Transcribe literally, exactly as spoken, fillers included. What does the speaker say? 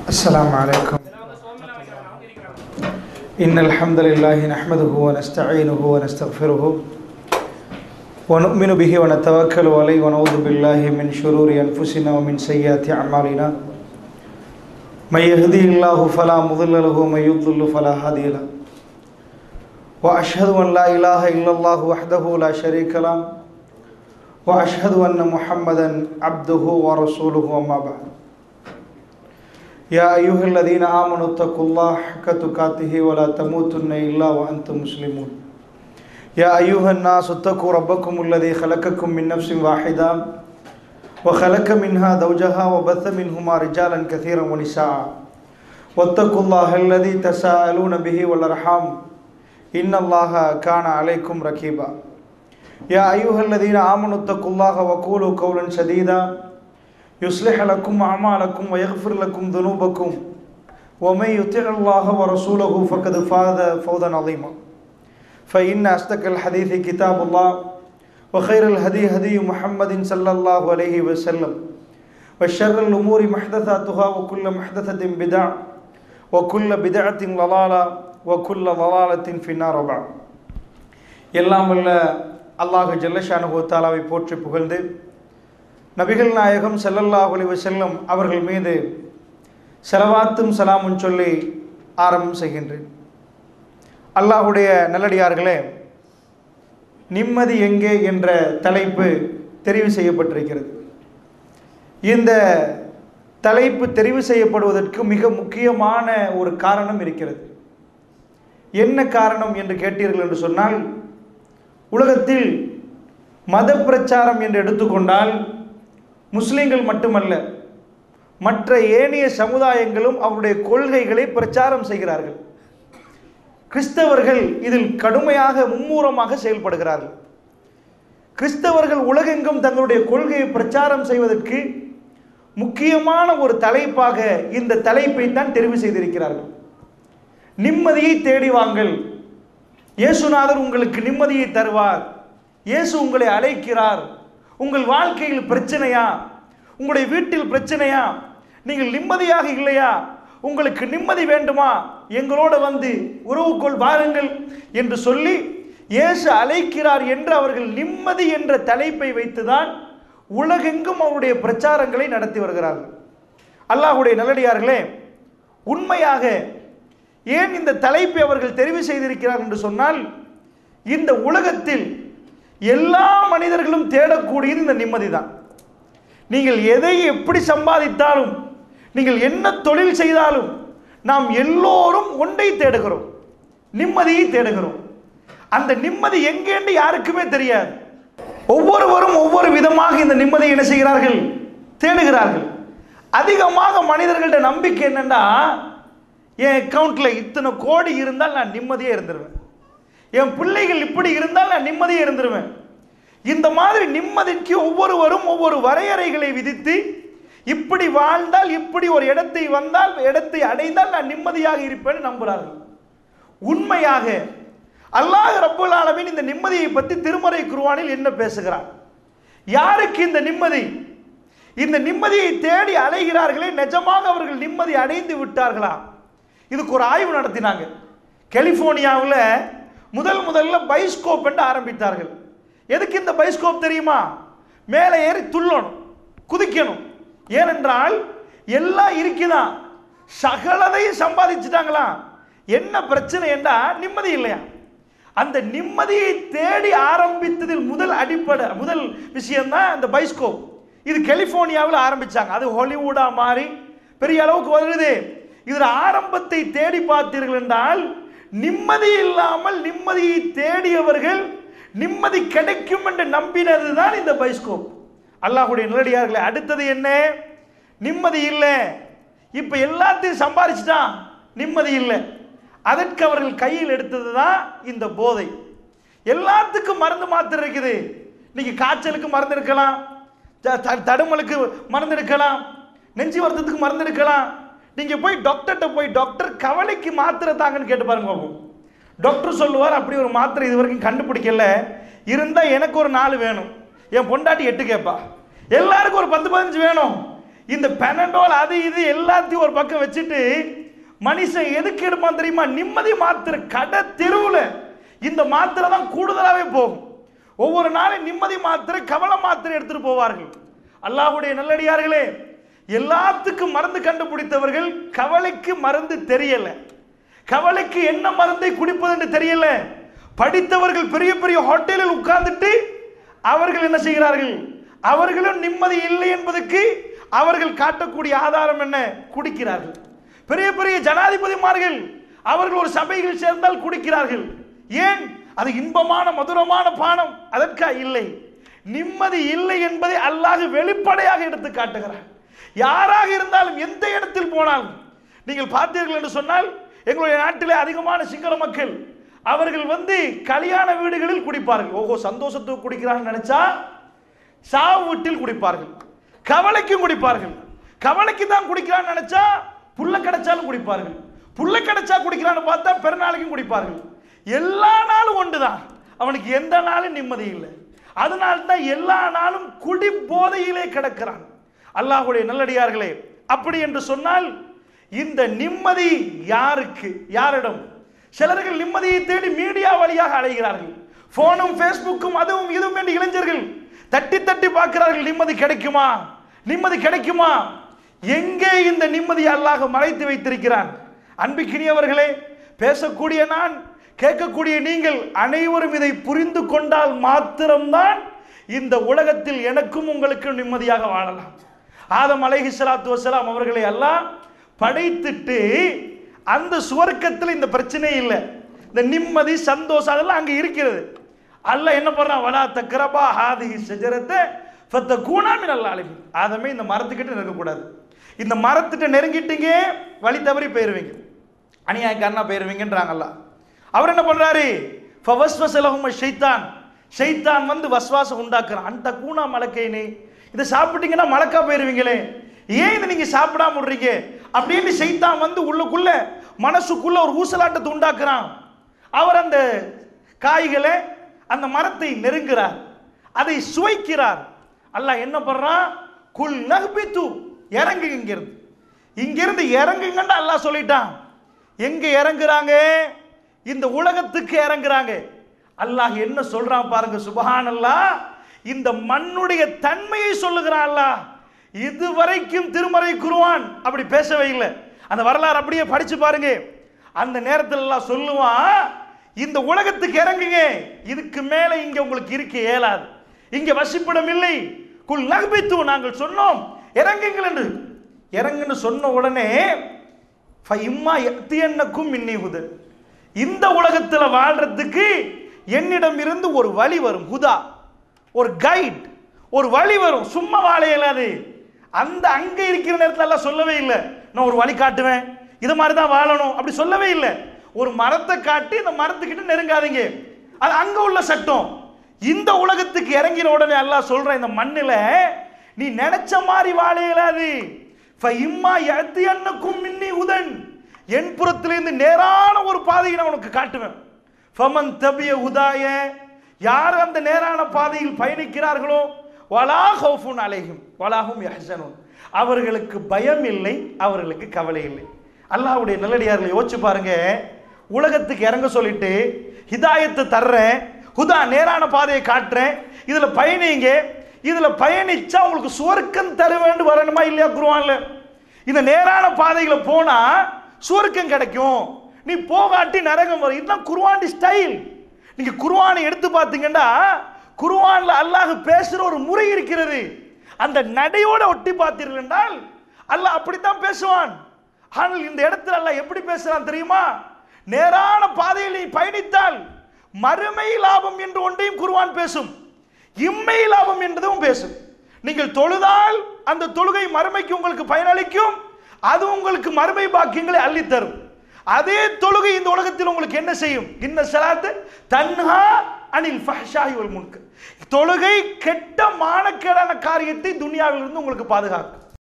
السلام عليكم. إن الحمد لله نحمده ونستعينه ونستغفره ونؤمن به ونتوكل عليه ونعوذ بالله من شرور أنفسنا ومن سيئات أعمالنا. من يهده الله فلا مضل له ومن يضلل فلا هادي له. وأشهد أن لا إله إلا الله وحده لا شريك له وأشهد أن محمدا عبده ورسوله وما بعد. يا أيها الذين آمنوا اتقوا الله حق تقاته ولا تموتن إلا وأنتم مسلمون. يا أيها الناس اتقوا ربكم الذي خلقكم من نفس واحدة وخلق منها زوجها وبث منهما رجالا كثيرا ونساء واتقوا الله الذي تساءلون به والأرحام إن الله كان عليكم رقيبا. يا أيها الذين آمنوا اتقوا الله وقولوا قولا سديدا يصلح لكم أعمالكم ويغفر لكم ذنوبكم ومن يطع الله ورسوله فقد فاز فوزا عظيما. فإن أصدق الحديث كتاب الله وخير الهدي هدي محمد صلى الله عليه وسلم وشر الأمور محدثاتها وكل محدثة بدعة وكل بدعة ضلالة وكل ضلالة في النار. بعد எல்லாம் வல்ல அல்லாஹ் ஜல்லஷானுஹு தஆலாவை போற்றி புகழ்ந்து நபிகள் நாயகம் ஸல்லல்லாஹு அலைஹி வஸல்லம் அவர்கள் மீது ஸலவாத்தும் சலாமும் சொல்லி ஆரம்பம் செய்கின்றேன். அல்லாஹுடைய நல்லடியார்களே, நிம்மதி எங்கே என்ற தலைப்பு தெரிவு செய்யப்பட்டிருக்கிறது. இந்த தலைப்பு தெரிவு செய்யப்படுவதற்கு மிக முக்கியமான ஒரு காரணம் இருக்கிறது. என்ன காரணம் என்று கேட்டீர்கள் என்று சொன்னால், உலகத்தில் மத பிரச்சாரம் என்று எடுத்துக்கொண்டால் முஸ்லிம்கள் மட்டுமல்ல, மற்ற ஏனைய சமுதாயங்களும் அவருடைய கொள்கைகளை பிரச்சாரம் செய்கிறார்கள். கிறிஸ்தவர்கள் இதில் கடுமையாக மும்மூரமாக செயல்படுகிறார்கள். கிறிஸ்தவர்கள் உலகெங்கும் தங்களுடைய கொள்கையை பிரச்சாரம் செய்வதற்கு முக்கியமான ஒரு தலைப்பாக இந்த தலைப்பை தான் தெரிவு செய்திருக்கிறார்கள். நிம்மதியை தேடி வாங்கள், இயேசுநாதர் உங்களுக்கு நிம்மதியை தருவார், இயேசு உங்களை அழைக்கிறார். உங்கள் வாழ்க்கையில் பிரச்சனையா, உங்களுடைய வீட்டில் பிரச்சனையா, நீங்கள் நிம்மதியாக இல்லையா, உங்களுக்கு நிம்மதி வேண்டுமா, எங்களோட வந்து உறவுக்குள் வாருங்கள் என்று சொல்லி இயேசு அழைக்கிறார் என்று அவர்கள் நிம்மதி என்ற தலைப்பை வைத்துதான் உலகெங்கும் அவருடைய பிரச்சாரங்களை நடத்தி வருகிறார்கள். அல்லாஹ்வுடைய நல்லடியார்களே, உண்மையாக ஏன் இந்த தலைப்பை அவர்கள் தெரிவு செய்திருக்கிறார் என்று சொன்னால், இந்த உலகத்தில் எல்லா மனிதர்களும் தேடக்கூடியது இந்த நிம்மதி தான். நீங்கள் எதை எப்படி சம்பாதித்தாலும், நீங்கள் என்ன தொழில் செய்தாலும், நாம் எல்லோரும் ஒன்றை தேடுகிறோம், நிம்மதியை தேடுகிறோம். அந்த நிம்மதி எங்கேன்னு யாருக்குமே தெரியாது. ஒவ்வொருவரும் ஒவ்வொரு விதமாக இந்த நிம்மதியை என்ன செய்கிறார்கள், தேடுகிறார்கள். அதிகமாக மனிதர்கள்ட்ட நம்பிக்கை என்னன்னா, என் அக்கௌண்ட்ல இத்தனை கோடி இருந்தால் நான் நிம்மதியே இருந்துருவேன், என் பிள்ளைகள் இப்படி இருந்தால் நான் நிம்மதியே இருந்துருவேன். இந்த மாதிரி நிம்மதிக்கு ஒவ்வொருவரும் ஒவ்வொரு வரையறைகளை விதித்து, இப்படி வாழ்ந்தால், இப்படி ஒரு இடத்தை வந்தால், இடத்தை அடைந்தால் நான் நிம்மதியாக இருப்பேன்னு நம்புகிறார்கள். உண்மையாக அல்லாஹ் ரப்பல் ஆலமீன் இந்த நிம்மதியை பற்றி திருமறை குர்ஆனில் என்ன பேசுகிறார்? யாருக்கு இந்த நிம்மதி? இந்த நிம்மதியை தேடி அலைகிறார்களே, நிஜமாக அவர்கள் நிம்மதி அடைந்து விட்டார்களா? இதுக்கு ஒரு ஆய்வு நடத்தினாங்க. கலிபோர்னியாவில் முதல் முதல்ல பைஸ்கோப் என்று ஆரம்பித்தார்கள். எதுக்கு இந்த பைஸ்கோப் தெரியுமா? மேலே ஏறி துள்ளணும், குதிக்கணும். ஏனென்றால் எல்லாம் இருக்குதான், சகலதையும் சம்பாதிச்சுட்டாங்களா, என்ன பிரச்சனை என்றா நிம்மதி இல்லையா? அந்த நிம்மதியை தேடி ஆரம்பித்ததில் முதல் அடிப்படை முதல் விஷயம்தான் இந்த பைஸ்கோப். இது கலிபோர்னியாவில் ஆரம்பிச்சாங்க. அது ஹாலிவுட்டா மாறி பெரிய அளவுக்கு வருது. இதில் ஆரம்பத்தை தேடி பார்த்தீர்கள் என்றால், நிம்மதி இல்லாமல் நிம்மதியை தேடியவர்கள் நிம்மதி கிடைக்கும் என்று நம்பினது தான் இந்த பைஸ்கோப். அல்லாஹ்வுடைய நல்லடியார்களே, அடுத்தது என்ன? நிம்மதி இல்லை, இப்போ எல்லாத்தையும் சம்பாதிச்சுட்டான், நிம்மதி இல்லை. அதற்கு அவர்கள் கையில் எடுத்தது தான் இந்த போதை. எல்லாத்துக்கும் மருந்து மாத்திரை இருக்குது. இன்னைக்கு காய்ச்சலுக்கு மருந்து எடுக்கலாம், தடுமலுக்கு மருந்து எடுக்கலாம், நெஞ்சு வருத்தத்துக்கு மருந்து எடுக்கலாம். நீங்கள் போய் டாக்டர்கிட்ட போய், டாக்டர் கவலைக்கு மாத்திரை தாங்கன்னு கேட்டு பாருங்க பாப்போம். டாக்டர் சொல்லுவார், அப்படி ஒரு மாத்திரை இது வரைக்கும் கண்டுபிடிக்கல, இருந்தால் எனக்கு ஒரு நாலு வேணும், என் பொண்டாட்டி எட்டு கேட்பா, எல்லாருக்கும் ஒரு பத்து பதினஞ்சு வேணும், இந்த பெனடோல் அது இது எல்லாத்தையும் ஒரு பக்கம் வச்சுட்டு மனுஷன் எதுக்கு எடுப்பான் தெரியுமா? நிம்மதி மாத்திரை. கடை தெருவில் இந்த மாத்திரை தான் கூடுதலாகவே போகும். ஒவ்வொரு நாளும் நிம்மதி மாத்திரை, கவலை மாத்திரை எடுத்துட்டு போவார்கள். அல்லாஹ்வுடைய நல்லடியார்களே, எல்லாத்துக்கும் மருந்து கண்டுபிடித்தவர்கள் கவலைக்கு மருந்து தெரியல, கவலைக்கு என்ன மருந்தை குடிப்பது என்று தெரியல. படித்தவர்கள் பெரிய பெரிய ஹோட்டலில் உட்கார்ந்துட்டு அவர்கள் என்ன செய்கிறார்கள்? அவர்களும் நிம்மதி இல்லை என்பதற்கு அவர்கள் காட்டக்கூடிய ஆதாரம் என்ன? குடிக்கிறார்கள். பெரிய பெரிய ஜனாதிபதிமார்கள் அவர்கள் ஒரு சபையில் சேர்ந்தால் குடிக்கிறார்கள். ஏன்? அது இன்பமான மதுரமான பானம். அதற்கா இல்லை. நிம்மதி இல்லை என்பதை அல்லாஹ் வெளிப்படையாக எடுத்து காட்டுகிறார். யாராக இருந்தாலும் எந்த இடத்தில் போனாலும் நீங்கள் பார்த்தீர்கள் என்று சொன்னால், எங்களுடைய நாட்டிலே அதிகமான சிங்கள மக்கள் அவர்கள் வந்து கல்யாண வீடுகளில் குடிப்பார்கள். ஓஹோ, சந்தோஷத்துக்கு குடிக்கிறான்னு நினைச்சா சாவு வீட்டில் குடிப்பார்கள். கவலைக்கும் குடிப்பார்கள். கவலைக்கு தான் குடிக்கிறான்னு நினைச்சா புள்ள கிடைச்சாலும் குடிப்பார்கள். புள்ள கிடைச்சா குடிக்கிறான்னு பார்த்தா பெருநாளைக்கும் குடிப்பார்கள். எல்லா நாளும் ஒன்றுதான், அவனுக்கு எந்த நாளும் நிம்மதி இல்லை. அதனால்தான் எல்லா நாளும் குடி போதையிலே கிடக்கிறான். அல்லாஹ்வுடைய நல்லடியார்களே, அப்படி என்று சொன்னால் இந்த நிம்மதி யாருக்கு? யாரிடம்? சிலர்கள் நிம்மதியை தேடி மீடியா வழியாக அலைகிறார்கள். போனும் பேஸ்புக்கும் அதுவும் இதுவும் என்று இளைஞர்கள் தட்டி தட்டி பார்க்கிறார்கள். நிம்மதி கிடைக்குமா? நிம்மதி கிடைக்குமா? எங்கே இந்த நிம்மதியை அல்லாஹ் மறைத்து வைத்திருக்கிறான்? அன்பிக்கினியவர்களே, பேசக்கூடிய நான், கேட்கக்கூடிய நீங்கள் அனைவரும் இதை புரிந்து கொண்டால் மாத்திரம்தான் இந்த உலகத்தில் எனக்கும் உங்களுக்கும் நிம்மதியாக வாழலாம். ஆதம் அலைஹிஸ்ஸலாத்து வஸ்ஸலாம் அவர்களை அல்லாஹ் படைத்துட்டு அந்த சுவர்க்கத்தில் இந்த பிரச்சனை இல்லை, இந்த நிம்மதி சந்தோஷம் அதெல்லாம் அங்கே இருக்கிறது. அல்லாஹ் என்ன பண்றான்? வலா தக்ரபா ஹாதிஹி ஷஜரத்தை ஃபத்தகூனா மினல் ஸாலிமீன். ஆதமே, இந்த மரத்துக்கிட்ட நெருங்கக்கூடாது. இந்த மரத்துக்கிட்ட நெருங்கிட்டீங்க வழி தவறி போயிருவீங்க, அநியாயக்காரனா போயிருவீங்கன்றாங்க அல்லாஹ். அவர் என்ன பண்றாரு? ஃபவஸ்வஸ லஹும் ஷைத்தான். ஷைத்தான் வந்து வஸ்வாசம் உண்டாக்குறான். அந்த கூனா மலக்கைனே, இதை சாப்பிட்டீங்கன்னா மலக்கா போயிருவீங்களே, ஏன் இதை நீங்க சாப்பிடாம விடுறீங்க அப்படின்னு ஷைத்தான் வந்து உள்ளுக்குள்ள மனசுக்குள்ள ஒரு ஊசலாட்டத்தை உண்டாக்குறான். அவர் அந்த காய்களை அந்த மரத்தை நெருங்குறார், அதை சுவைக்கிறார். அல்லாஹ் என்ன பண்றான்? குல் நஹ்பித்து, இறங்கு இங்கிருந்து, இங்கிருந்து இறங்குங்கன்னு அல்லாஹ் சொல்லிட்டான். எங்க இறங்குறாங்க? இந்த உலகத்துக்கு இறங்குறாங்க. அல்லாஹ் என்ன சொல்றான் பாருங்க, சுப்ஹானல்லாஹ். இந்த மண்ணுடைய தன்மையை சொல்லுகிறான் அல்லாஹ். இதுவரைக்கும் திருமறை குர்ஆன் அப்படி பேசவே இல்லை. அந்த வரலாறு அப்படியே படிச்சு பாருங்க. அந்த நேரத்தில் அல்லாஹ் சொல்லுவான், இந்த உலகத்துக்கு இறங்குங்க, இதுக்கு மேல இங்க உங்களுக்கு இருக்க இயலாது, இங்க வசிப்பிடம் இல்லை. குல் நஹ்பித்து, நாங்கள் சொன்னோம் இறங்குங்கள் என்று. இறங்குன்னு சொன்ன உடனே ஃபஇம்மா யத்தியன்னக்கும் மின்னி ஹுதன், இந்த உலகத்தில் வாழ்றதுக்கு என்னிடம் இருந்து ஒரு வழி வரும். ஹுதா, ஒரு கைட், ஒரு வழி வரும். சும்மா வாழ இயலாது. அந்த அங்க இருக்கிற நேரத்தில் எல்லாம் சொல்லவே இல்லை, நான் ஒரு வழி காட்டுவேன், இது மாதிரி தான் வாழணும் அப்படி சொல்லவே இல்லை. ஒரு மரத்தை காட்டி இந்த மரத்துக்கிட்ட நெருங்காதீங்க, அது அங்க உள்ள சட்டம். இந்த உலகத்துக்கு இறங்கின உடனே அல்லாஹ் சொல்ற, இந்த மண்ணில நீ நினைச்ச மாதிரி வாழ இயலாது. ஃபஇம்மா யத்தியன்னக்கும் மின்னி ஹுதன், என் புறத்திலிருந்து நேரான ஒரு பாதையை நான் உனக்கு காட்டுவேன். ஃபமன் தபிய ஹுதாய, யார் அந்த நேரான பாதையில் பயணிக்கிறார்களோ, வலா ஹௌஃபுன் அலைஹிம் வலாஹும் யஹ்ஸனூன், அவர்களுக்கு பயம் இல்லை, அவர்களுக்கு கவலை இல்லை. அல்லாஹ்வுடைய நல்லடியார்களை யோசிச்சு பாருங்க. உலகத்துக்கு இறங்க சொல்லிட்டு ஹிதாயத்தை தர்றேன், ஹுதா நேரான பாதையை காட்டுறேன், இதுல பயணிங்க, இதுல பயணிச்சா உங்களுக்கு சுவர்க்கம் தர வேண்டும் வரணுமா இல்லையா? குர்ஆன்ல இந்த நேரான பாதைகளை போனா சுவர்க்கம் கிடைக்கும், நீ போகாட்டி நரகம் வரும். இதுதான் குர்ஆன் ஸ்டைல். நீங்க குர்ஆனை எடுத்து பார்த்தீங்கன்னா குர்ஆன்ல அல்லாஹ் பேசுற ஒரு முறை இருக்கிறது. அந்த நடையோட ஒட்டி பார்த்தீர்கள் என்றால் அல்லாஹ் அப்படித்தான் பேசுவான். ஆனால் இந்த இடத்துல அல்லாஹ் எப்படி பேசுறான் தெரியுமா? நேரான பாதையில் நீ பயணித்தால் மறுமை லாபம் என்று ஒன்றையும் குர்ஆன் பேசும், இம்மை லாபம் என்றதும் பேசும். நீங்கள் தொழுதால் அந்த தொழுகை மறுமைக்கு உங்களுக்கு பயனளிக்கும், அது உங்களுக்கு மறுமை பாக்கியங்களை அள்ளித்தரும். அதே தொழுகை இந்த உலகத்தில் உங்களுக்கு என்ன செய்யும்? இன்ன ஸலாத்து தன்ஹா அனில் ஃபஹ்ஷாஇ வல் முன்கர், தொழுகை கெட்ட மானக்கேடான காரியத்தை துனியாவில் இருந்து உங்களுக்கு பாதுகாக்கும்.